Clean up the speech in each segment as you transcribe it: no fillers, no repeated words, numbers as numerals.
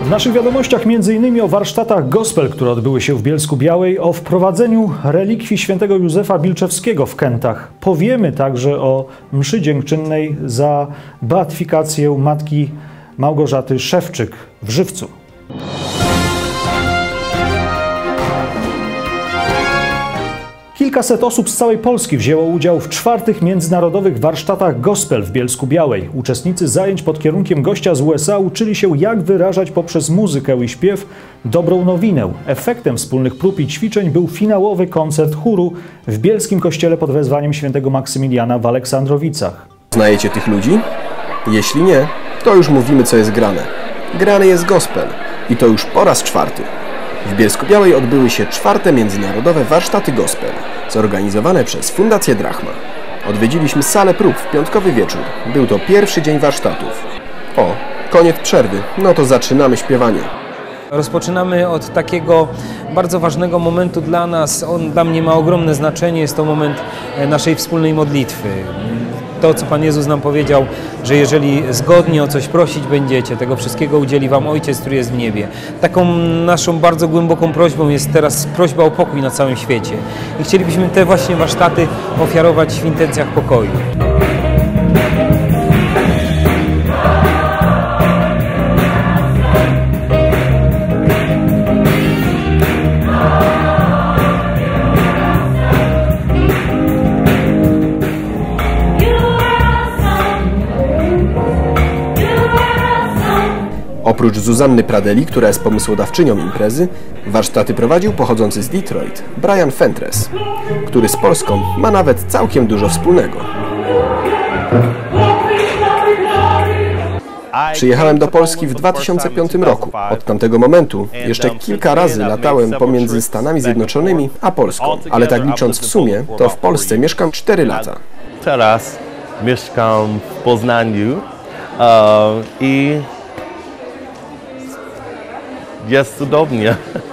W naszych wiadomościach m.in. o warsztatach gospel, które odbyły się w Bielsku-Białej, o wprowadzeniu relikwii świętego Józefa Bilczewskiego w Kętach. Powiemy także o mszy dziękczynnej za beatyfikację matki Małgorzaty Szewczyk w Żywcu. Kilkaset osób z całej Polski wzięło udział w 4. międzynarodowych warsztatach gospel w Bielsku-Białej. Uczestnicy zajęć pod kierunkiem gościa z USA uczyli się, jak wyrażać poprzez muzykę i śpiew dobrą nowinę. Efektem wspólnych prób i ćwiczeń był finałowy koncert chóru w bielskim kościele pod wezwaniem świętego Maksymiliana w Aleksandrowicach. Znajecie tych ludzi? Jeśli nie, to już mówimy, co jest grane. Grany jest gospel i to już po raz 4. W Bielsku-Białej odbyły się 4. międzynarodowe warsztaty gospel, zorganizowane przez Fundację Drachma. Odwiedziliśmy salę prób w piątkowy wieczór. Był to pierwszy dzień warsztatów. O, koniec przerwy. No to zaczynamy śpiewanie. Rozpoczynamy od takiego bardzo ważnego momentu dla nas. On dla mnie ma ogromne znaczenie. Jest to moment naszej wspólnej modlitwy. To, co Pan Jezus nam powiedział, że jeżeli zgodnie o coś prosić będziecie, tego wszystkiego udzieli Wam Ojciec, który jest w niebie. Taką naszą bardzo głęboką prośbą jest teraz prośba o pokój na całym świecie. I chcielibyśmy te właśnie warsztaty ofiarować w intencjach pokoju. Oprócz Zuzanny Pradeli, która jest pomysłodawczynią imprezy, warsztaty prowadził pochodzący z Detroit Brian Fentres, który z Polską ma nawet całkiem dużo wspólnego. Przyjechałem do Polski w 2005 roku. Od tamtego momentu jeszcze kilka razy latałem pomiędzy Stanami Zjednoczonymi a Polską, ale tak licząc w sumie, to w Polsce mieszkam 4 lata. Teraz mieszkam w Poznaniu i jest cudownie.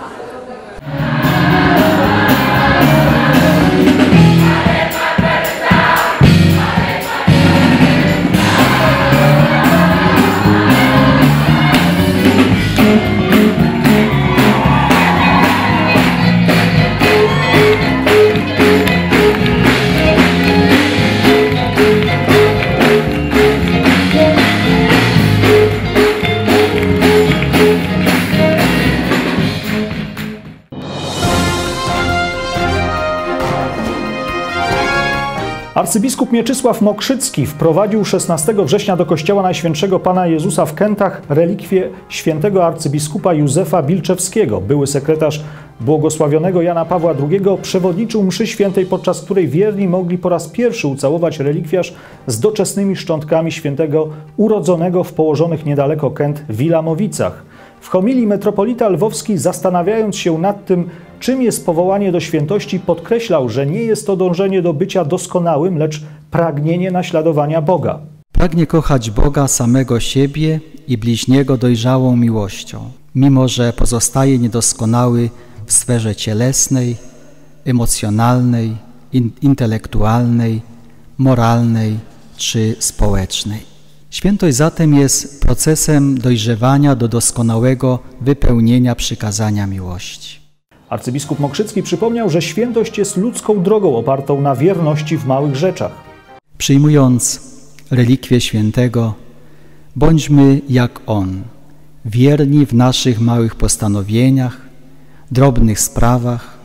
Arcybiskup Mieczysław Mokrzycki wprowadził 16 września do kościoła Najświętszego Pana Jezusa w Kętach relikwię świętego arcybiskupa Józefa Bilczewskiego. Były sekretarz błogosławionego Jana Pawła II przewodniczył mszy świętej, podczas której wierni mogli po raz pierwszy ucałować relikwiarz z doczesnymi szczątkami świętego urodzonego w położonych niedaleko Kęt Wilamowicach. W homilii metropolita lwowski, zastanawiając się nad tym, czym jest powołanie do świętości, podkreślał, że nie jest to dążenie do bycia doskonałym, lecz pragnienie naśladowania Boga. Pragnie kochać Boga samego siebie i bliźniego dojrzałą miłością, mimo że pozostaje niedoskonały w sferze cielesnej, emocjonalnej, intelektualnej, moralnej czy społecznej. Świętość zatem jest procesem dojrzewania do doskonałego wypełnienia przykazania miłości. Arcybiskup Mokrzycki przypomniał, że świętość jest ludzką drogą opartą na wierności w małych rzeczach. Przyjmując relikwię świętego, bądźmy jak On, wierni w naszych małych postanowieniach, drobnych sprawach,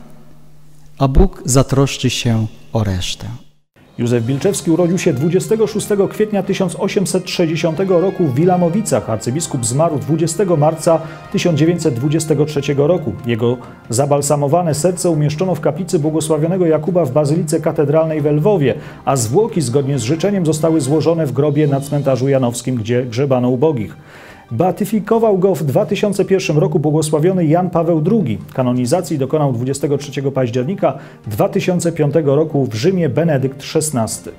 a Bóg zatroszczy się o resztę. Józef Bilczewski urodził się 26 kwietnia 1860 roku w Wilamowicach. Arcybiskup zmarł 20 marca 1923 roku. Jego zabalsamowane serce umieszczono w kaplicy błogosławionego Jakuba w Bazylice Katedralnej w Lwowie, a zwłoki zgodnie z życzeniem zostały złożone w grobie na cmentarzu janowskim, gdzie grzebano ubogich. Beatyfikował go w 2001 roku błogosławiony Jan Paweł II. Kanonizacji dokonał 23 października 2005 roku w Rzymie Benedykt XVI.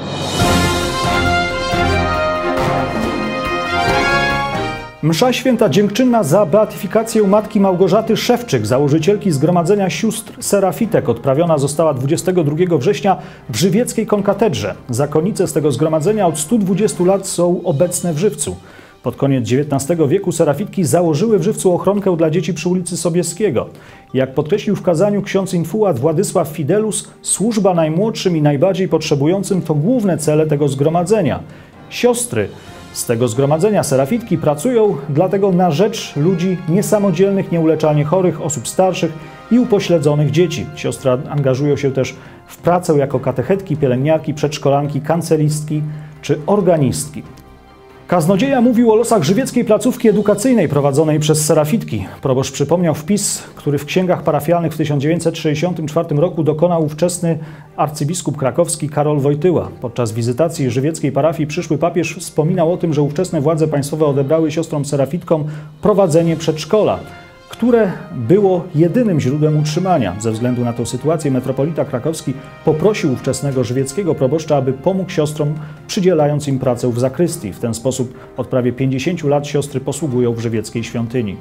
Msza święta dziękczynna za beatyfikację matki Małgorzaty Szewczyk, założycielki Zgromadzenia Sióstr Serafitek, odprawiona została 22 września w żywieckiej konkatedrze. Zakonice z tego zgromadzenia od 120 lat są obecne w Żywcu. Pod koniec XIX wieku serafitki założyły w Żywcu ochronkę dla dzieci przy ulicy Sobieskiego. Jak podkreślił w kazaniu ksiądz infułat Władysław Fidelus, służba najmłodszym i najbardziej potrzebującym to główne cele tego zgromadzenia. Siostry z tego zgromadzenia serafitki pracują dlatego na rzecz ludzi niesamodzielnych, nieuleczalnie chorych, osób starszych i upośledzonych dzieci. Siostry angażują się też w pracę jako katechetki, pielęgniarki, przedszkolanki, kancelistki czy organistki. Kaznodzieja mówił o losach żywieckiej placówki edukacyjnej prowadzonej przez serafitki. Proboszcz przypomniał wpis, który w księgach parafialnych w 1964 roku dokonał ówczesny arcybiskup krakowski Karol Wojtyła. Podczas wizytacji żywieckiej parafii przyszły papież wspominał o tym, że ówczesne władze państwowe odebrały siostrom serafitkom prowadzenie przedszkola, które było jedynym źródłem utrzymania. Ze względu na tę sytuację metropolita krakowski poprosił ówczesnego żywieckiego proboszcza, aby pomógł siostrom, przydzielając im pracę w zakrystii. W ten sposób od prawie 50 lat siostry posługują w żywieckiej świątyni.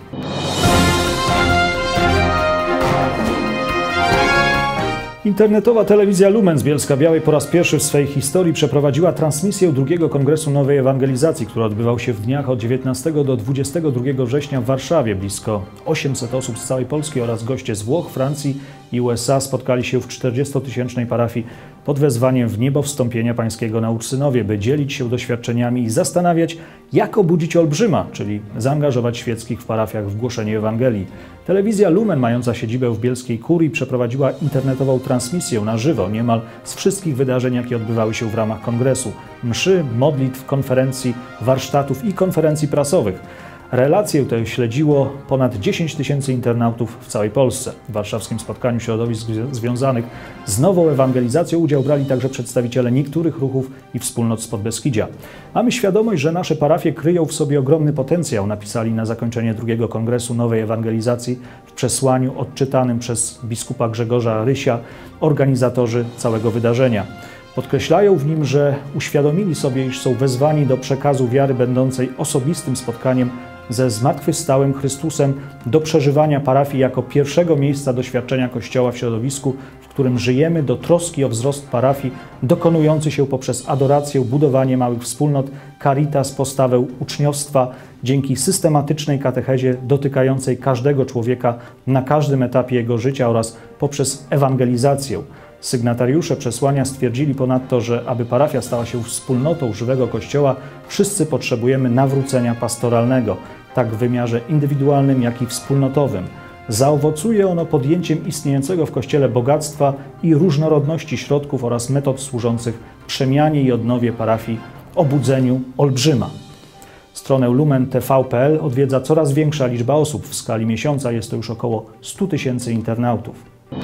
Internetowa telewizja Lumen z Bielska-Białej po raz pierwszy w swojej historii przeprowadziła transmisję drugiego Kongresu Nowej Ewangelizacji, który odbywał się w dniach od 19 do 22 września w Warszawie. Blisko 800 osób z całej Polski oraz goście z Włoch, Francji i USA spotkali się w 40-tysięcznej parafii pod wezwaniem w niebo wstąpienia pańskiego na Ursynowie, by dzielić się doświadczeniami i zastanawiać, jak obudzić olbrzyma, czyli zaangażować świeckich w parafiach w głoszenie Ewangelii. Telewizja Lumen, mająca siedzibę w bielskiej kurii, przeprowadziła internetową transmisję na żywo niemal z wszystkich wydarzeń, jakie odbywały się w ramach kongresu: mszy, modlitw, konferencji, warsztatów i konferencji prasowych. Relację tę śledziło ponad 10 tysięcy internautów w całej Polsce. W warszawskim spotkaniu środowisk związanych z nową ewangelizacją udział brali także przedstawiciele niektórych ruchów i wspólnot z Podbeskidzia. Mamy świadomość, że nasze parafie kryją w sobie ogromny potencjał, napisali na zakończenie drugiego Kongresu Nowej Ewangelizacji w przesłaniu odczytanym przez biskupa Grzegorza Rysia organizatorzy całego wydarzenia. Podkreślają w nim, że uświadomili sobie, iż są wezwani do przekazu wiary będącej osobistym spotkaniem ze zmartwychwstałym Chrystusem, do przeżywania parafii jako pierwszego miejsca doświadczenia Kościoła w środowisku, w którym żyjemy, do troski o wzrost parafii, dokonujący się poprzez adorację, budowanie małych wspólnot, caritas, postawę uczniostwa, dzięki systematycznej katechezie dotykającej każdego człowieka na każdym etapie jego życia oraz poprzez ewangelizację. Sygnatariusze przesłania stwierdzili ponadto, że aby parafia stała się wspólnotą żywego Kościoła, wszyscy potrzebujemy nawrócenia pastoralnego, tak w wymiarze indywidualnym, jak i wspólnotowym. Zaowocuje ono podjęciem istniejącego w Kościele bogactwa i różnorodności środków oraz metod służących przemianie i odnowie parafii, obudzeniu olbrzyma. Stronę lumen.tv.pl odwiedza coraz większa liczba osób. W skali miesiąca jest to już około 100 tysięcy internautów.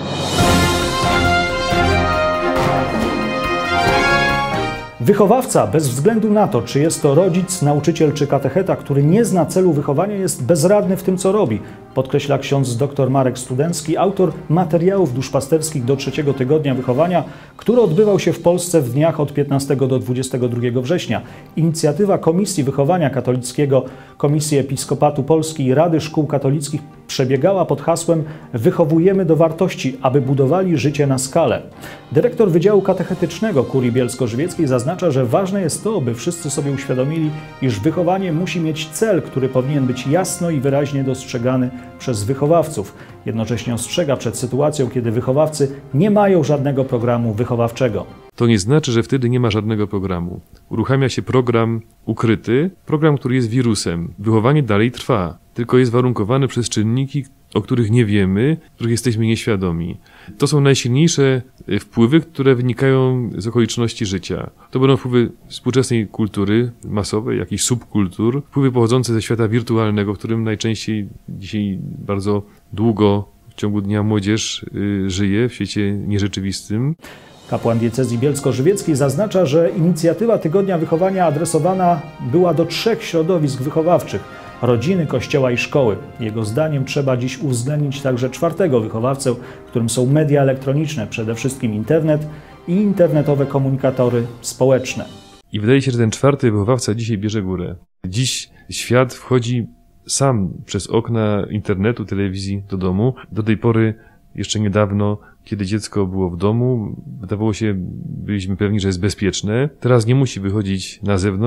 Wychowawca, bez względu na to, czy jest to rodzic, nauczyciel czy katecheta, który nie zna celu wychowania, jest bezradny w tym, co robi, podkreśla ksiądz dr Marek Studencki, autor materiałów duszpasterskich do 3. tygodnia wychowania, który odbywał się w Polsce w dniach od 15 do 22 września. Inicjatywa Komisji Wychowania Katolickiego, Komisji Episkopatu Polski i Rady Szkół Katolickich przebiegała pod hasłem „Wychowujemy do wartości, aby budowali życie na skalę”. Dyrektor Wydziału Katechetycznego Kurii Bielsko-Żywieckiej zaznacza, że ważne jest to, by wszyscy sobie uświadomili, iż wychowanie musi mieć cel, który powinien być jasno i wyraźnie dostrzegany przez wychowawców. Jednocześnie ostrzega przed sytuacją, kiedy wychowawcy nie mają żadnego programu wychowawczego. To nie znaczy, że wtedy nie ma żadnego programu. Uruchamia się program ukryty, program, który jest wirusem. Wychowanie dalej trwa, tylko jest warunkowane przez czynniki, o których nie wiemy, których jesteśmy nieświadomi. To są najsilniejsze wpływy, które wynikają z okoliczności życia. To będą wpływy współczesnej kultury masowej, jakichś subkultur, wpływy pochodzące ze świata wirtualnego, w którym najczęściej dzisiaj bardzo długo w ciągu dnia młodzież żyje, w świecie nierzeczywistym. Kapłan diecezji bielsko-żywieckiej zaznacza, że inicjatywa Tygodnia Wychowania adresowana była do 3 środowisk wychowawczych: rodziny, kościoła i szkoły. Jego zdaniem trzeba dziś uwzględnić także 4. wychowawcę, którym są media elektroniczne, przede wszystkim internet i internetowe komunikatory społeczne. I wydaje się, że ten 4. wychowawca dzisiaj bierze górę. Dziś świat wchodzi sam przez okna internetu, telewizji do domu. Do tej pory, jeszcze niedawno, kiedy dziecko było w domu, wydawało się, byliśmy pewni, że jest bezpieczne. Teraz nie musi wychodzić na zewnątrz,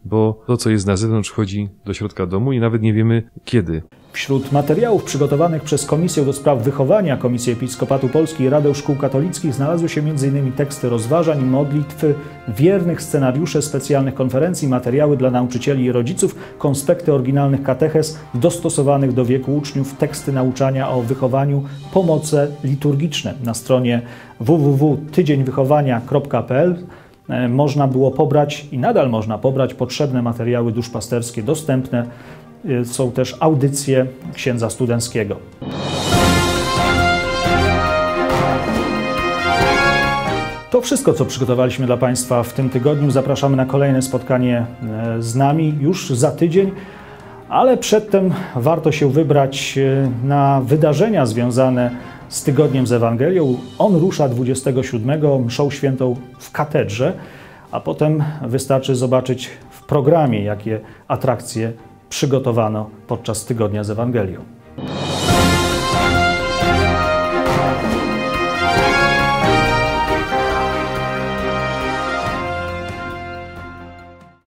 bo to, co jest na zewnątrz, wchodzi do środka domu i nawet nie wiemy kiedy. Wśród materiałów przygotowanych przez Komisję do Spraw Wychowania Komisji Episkopatu Polski i Radę Szkół Katolickich znalazły się m.in. teksty rozważań i modlitwy, wiernych scenariusze specjalnych konferencji, materiały dla nauczycieli i rodziców, konspekty oryginalnych katechez dostosowanych do wieku uczniów, teksty nauczania o wychowaniu, pomoce liturgiczne. Na stronie www.tydzieńwychowania.pl można było pobrać i nadal można pobrać potrzebne materiały duszpasterskie dostępne. Są też audycje księdza Studenckiego. To wszystko, co przygotowaliśmy dla Państwa w tym tygodniu. Zapraszamy na kolejne spotkanie z nami już za tydzień, ale przedtem warto się wybrać na wydarzenia związane z Tygodniem z Ewangelią. On rusza 27. mszą świętą w katedrze, a potem wystarczy zobaczyć w programie, jakie atrakcje przygotowano podczas Tygodnia z Ewangelią.